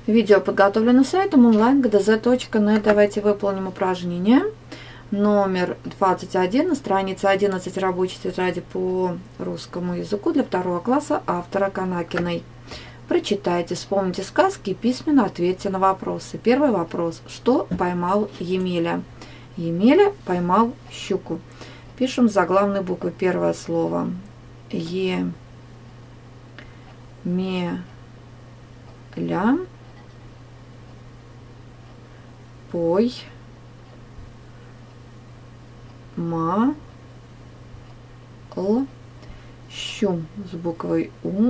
Видео подготовлено сайтом online.gdz.net. Давайте выполним упражнение номер 21 на странице 11 рабочей тетради по русскому языку для 2 класса автора Канакиной. Прочитайте, вспомните сказки и письменно ответьте на вопросы. Первый вопрос. Что поймал Емеля? Емеля поймал щуку. Пишем заглавной буквы первое слово. Емеля поймал щу с буквой У.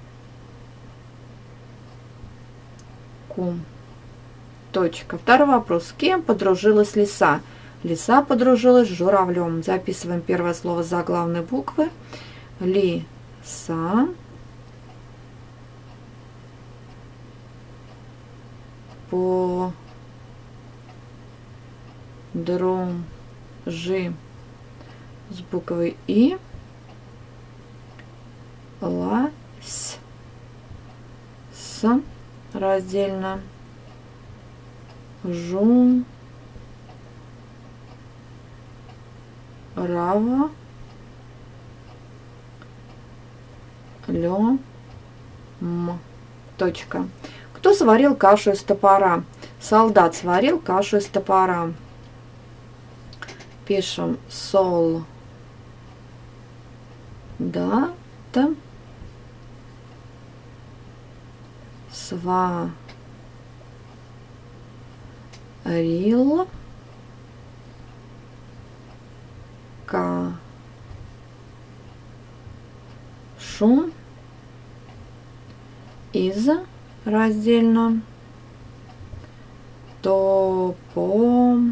Точка. Второй вопрос. С кем подружилась лиса? Лиса подружилась с журавлем. Записываем первое слово с заглавной буквы. Лиса подружи с буквой И. Лась с раздельно журавлем. Точка. Кто сварил кашу из топора? Солдат сварил кашу из топора. Пишем солдат сварил кашу из раздельно топора.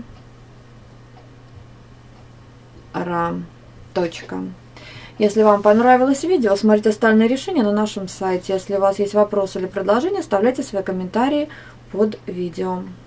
Точка. Если вам понравилось видео, смотрите остальные решения на нашем сайте. Если у вас есть вопросы или предложения, оставляйте свои комментарии под видео.